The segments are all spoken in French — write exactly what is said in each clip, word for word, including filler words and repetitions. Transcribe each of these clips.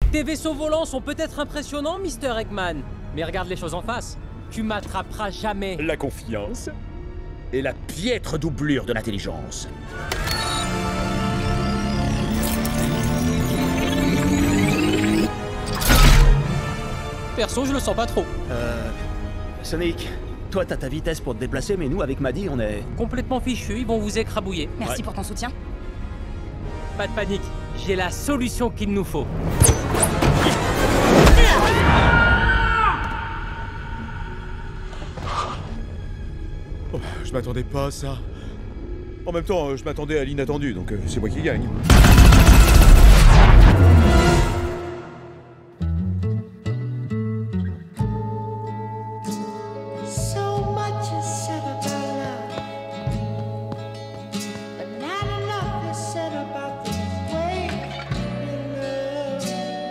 Tes vaisseaux volants sont peut-être impressionnants, Mister Eggman, mais regarde les choses en face. Tu m'attraperas jamais. La confiance est la piètre doublure de l'intelligence. Perso, je le sens pas trop. Euh... Sonic, toi t'as ta vitesse pour te déplacer, mais nous avec Maddy on est... Complètement fichu, ils vont vous écrabouiller. Merci Ouais. pour ton soutien. Pas de panique, j'ai la solution qu'il nous faut. Oh, je m'attendais pas à ça. En même temps, euh, je m'attendais à l'inattendu, donc euh, c'est moi qui gagne. So much is said about love, but not enough is said about the way we love.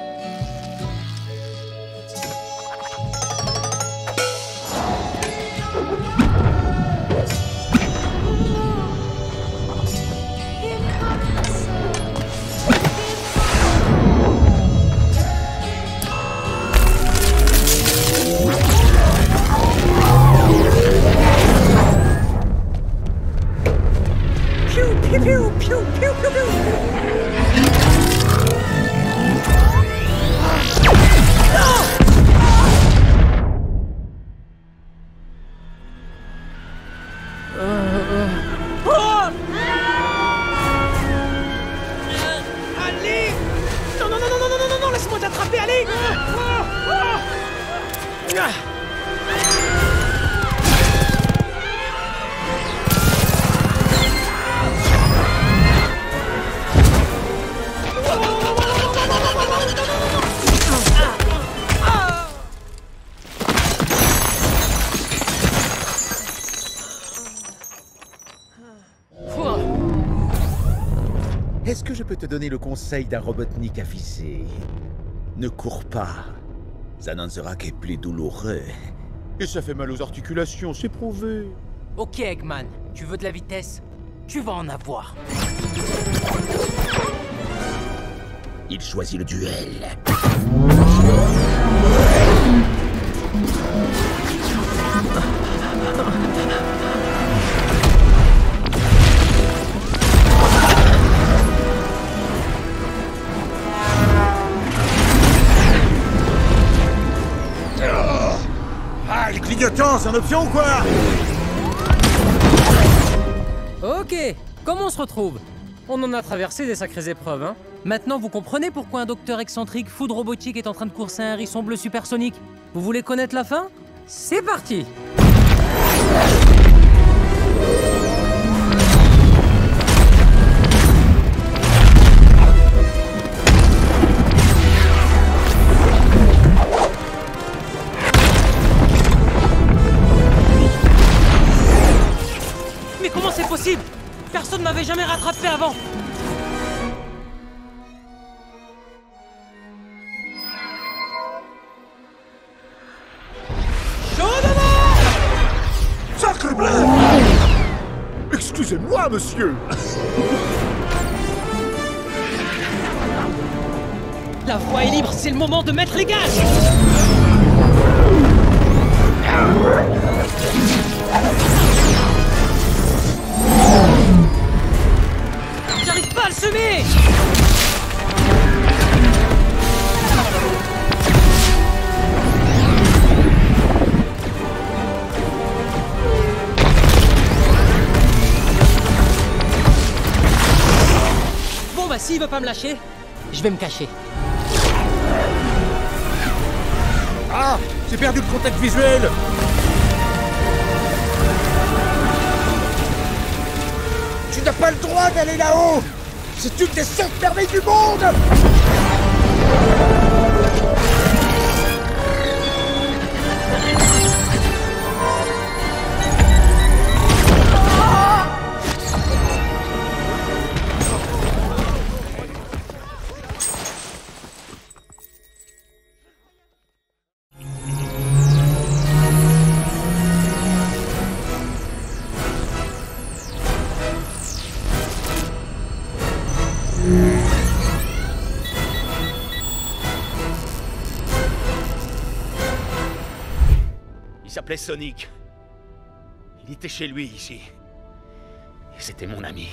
Here comes the sun. Piou, piou, piou, piou, piou, piou, piou. Oh! Allez! Non, non, non, non, non, non, non, non, laisse-moi t'attraper, allez! Ah, ah, ah. Est-ce que je peux te donner le conseil d'un Robotnik avisé? Ne cours pas. Ça n'en sera que plus douloureux. Et ça fait mal aux articulations, c'est prouvé. Ok, Eggman, tu veux de la vitesse? Tu vas en avoir. Il choisit le duel. Ah, les clignotants, c'est une option ou quoi? Ok, comment on se retrouve? On en a traversé des sacrées épreuves, hein. Maintenant, vous comprenez pourquoi un docteur excentrique food robotique est en train de courser un hérisson bleu supersonique? Vous voulez connaître la fin? C'est parti! Mais comment c'est possible? Personne m'avait jamais rattrapé avant! Sacrebleu! Excusez-moi, monsieur. La voie est libre, c'est le moment de mettre les gaz! J'arrive pas à le semer! Bon bah s'il veut pas me lâcher, je vais me cacher. Ah, j'ai perdu le contact visuel. Tu n'as pas le droit d'aller là-haut. C'est une des sept merveilles du monde. s'appelait Sonic. Il était chez lui, ici. Et c'était mon ami.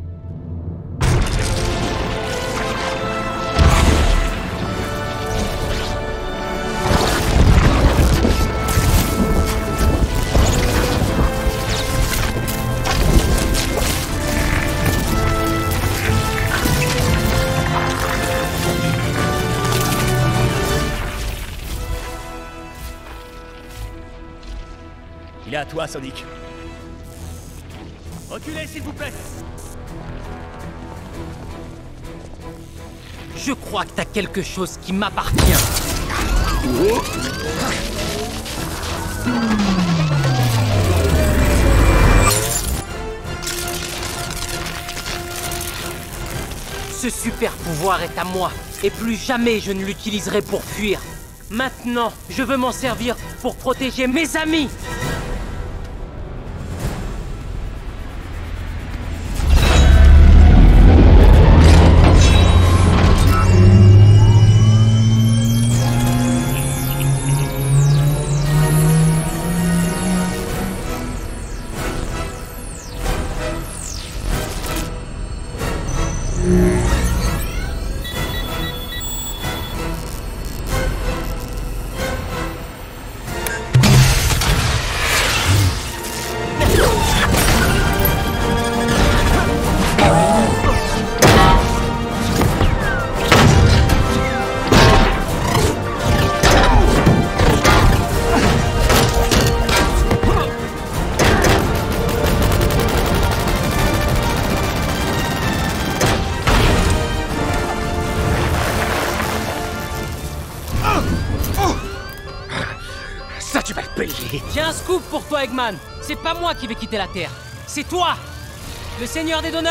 Il est à toi, Sonic. Reculez, s'il vous plaît. Je crois que t'as quelque chose qui m'appartient. Ce super pouvoir est à moi, et plus jamais je ne l'utiliserai pour fuir. Maintenant, je veux m'en servir pour protéger mes amis. Ça, tu vas le payer. J'ai un scoop pour toi, Eggman. C'est pas moi qui vais quitter la Terre. C'est toi, le seigneur des donuts.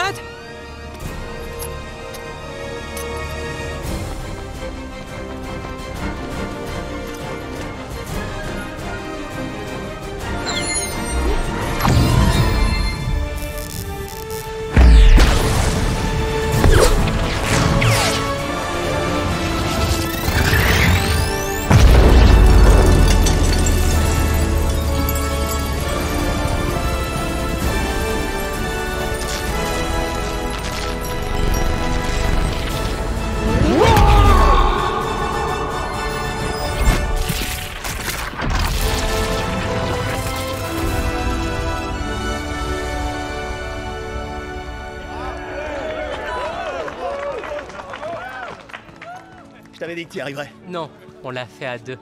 Je t'avais dit que tu y arriverais. Non, on l'a fait à deux.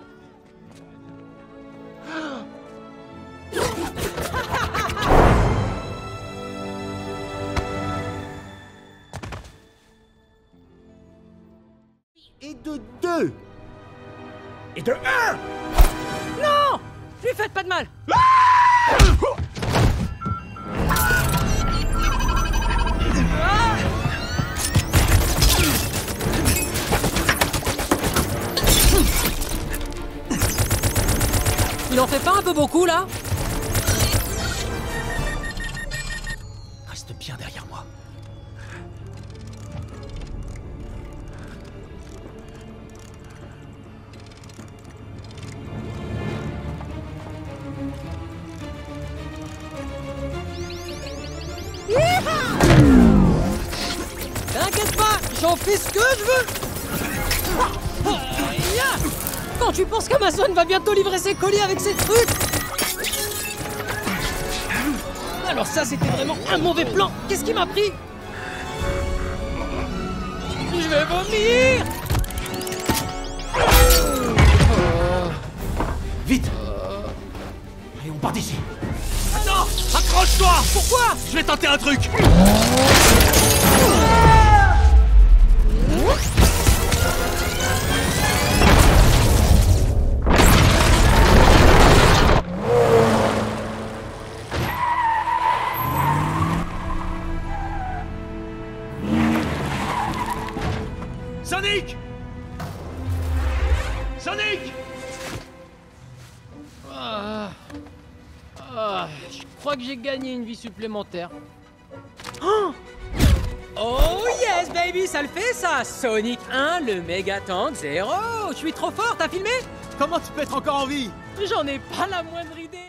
Et de deux. Et de un. Non! Lui faites pas de mal! Il en fait pas un peu beaucoup, là? Reste bien derrière moi. T'inquiète pas, j'en fais ce que je veux! Quand tu penses qu'Amazon va bientôt livrer ses colis avec ces trucs? Alors ça, c'était vraiment un mauvais plan! Qu'est-ce qui m'a pris? Je vais vomir! Vite. Allez, on part d'ici. Attends, accroche-toi. Pourquoi? Je vais tenter un truc. Sonic! Sonic! Ah. Ah, je crois que j'ai gagné une vie supplémentaire. Oh, Oh yes, baby, ça le fait, ça! Sonic un, le méga tank zéro! Je suis trop fort, t'as filmé? Comment tu peux être encore en vie? J'en ai pas la moindre idée!